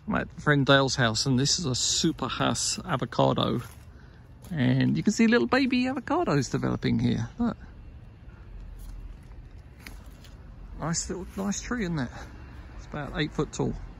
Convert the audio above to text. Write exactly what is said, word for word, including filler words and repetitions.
I'm at friend Dale's house, and this is a super Hass avocado. And you can see little baby avocados developing here. Look. Nice little, nice tree, isn't it? It's about eight foot tall.